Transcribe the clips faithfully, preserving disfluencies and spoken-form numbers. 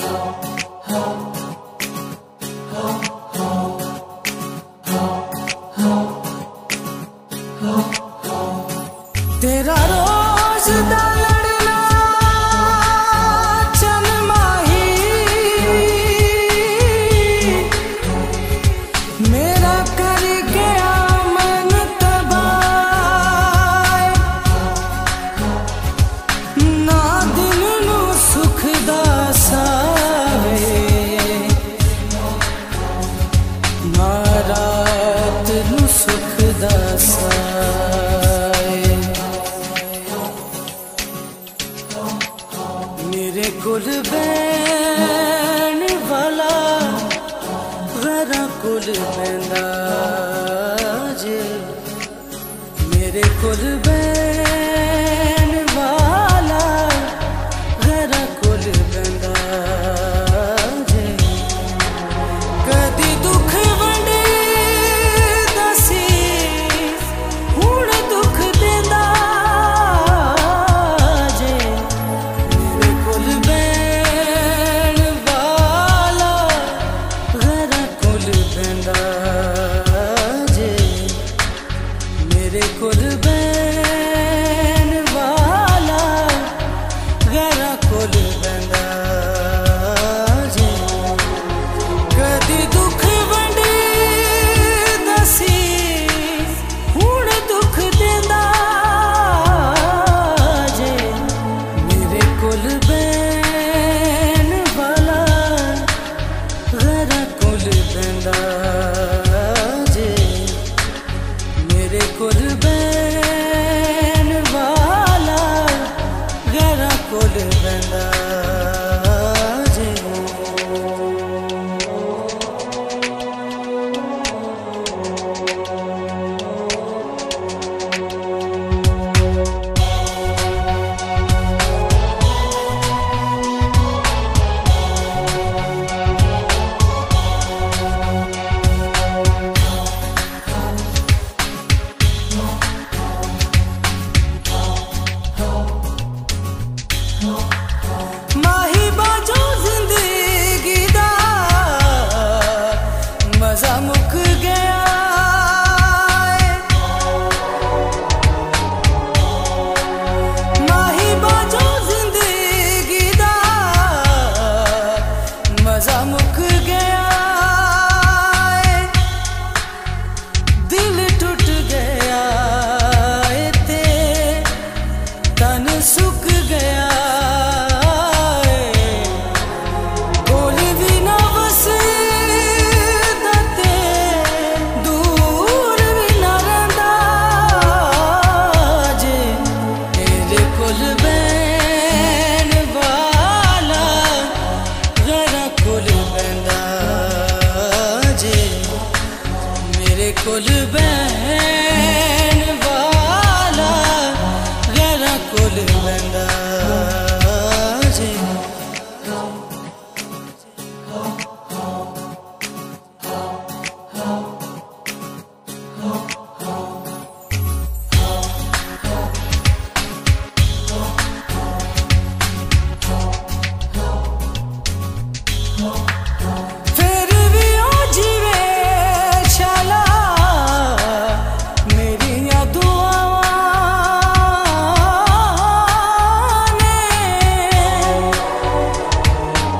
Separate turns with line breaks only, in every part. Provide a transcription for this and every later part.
तेरा रोज दा लड़ना चन माही, मेरा कर गया मन तबाह, ना दिल नू सुख दा सावे, ना रात नू सुख दा सावे। मेरे कुल बैन वाला गरा कुल बैंदा जे, मेरे कुल बैन वाला गरा कुल बैंदा जे। कदी दुख वंडे दसी हुण दुख देंदा जे, मेरे कुल बैन वाला गरा कुल बैंदा जे, मेरे कुल बैन वाला गरा कुल बैंदा जे। कदी दुख वंडे दसी हुण दुख देंदा जे, मेरे कुल बैन वाला गरा कुल बैंदा जे, मेरे कुल बैन वाला गरा कुल बैंदा जे। माही बाजो जिंदगी दा मजा मुक गया है, माही बाजो जिंदगी दा मजा मुक गया है। दिल टूट गया है ते तन सुक गया, कुल बैन वाला गरा कुल बैंदा जे। फिर भी ओ जीवे चला मेरिया दुआवां ने,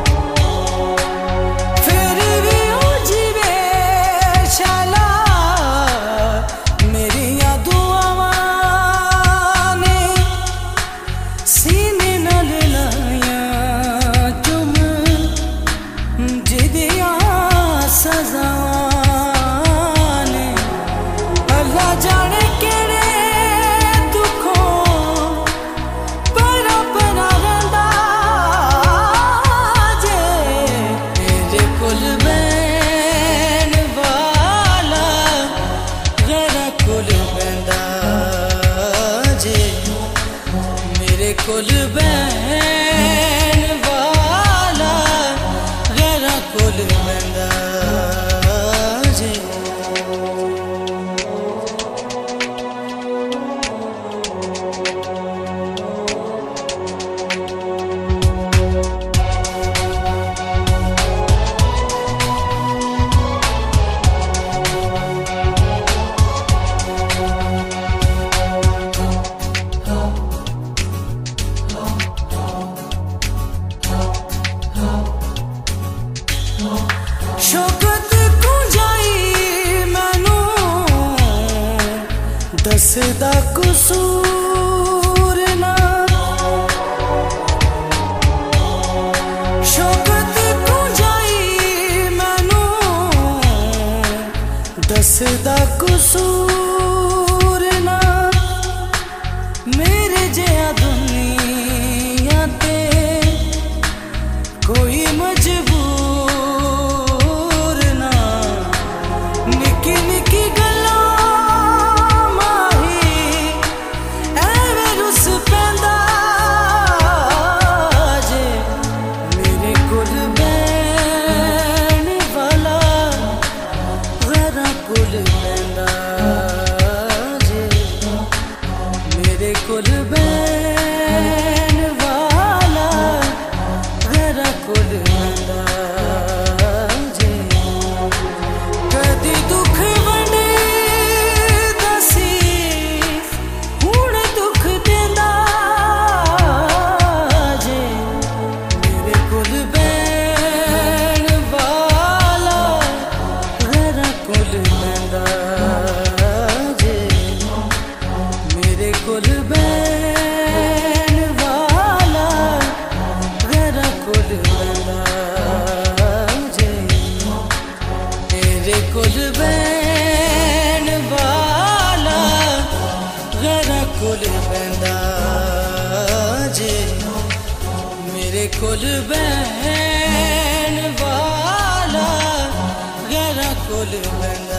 दसदा कसूर ना शौकत तू जाई मैनू दसदा कसूर ना मेरे जिहा दुनिया ते कोई मजबूर ना निकी निकी कुल बैन वाला मेरा कुल बंदा जे कदी दुख वंडे दसी हुण दुख देंदा जे मेरे कुल बैन वाला मेरा कुल बंदा जे मेरे कुल बैन वाला मेरा कुल बंदा जे मेरे कुल बैन वाला मेरा कुल बंदा जे मेरे कुल बैन वाला मेरा कुल बंदा।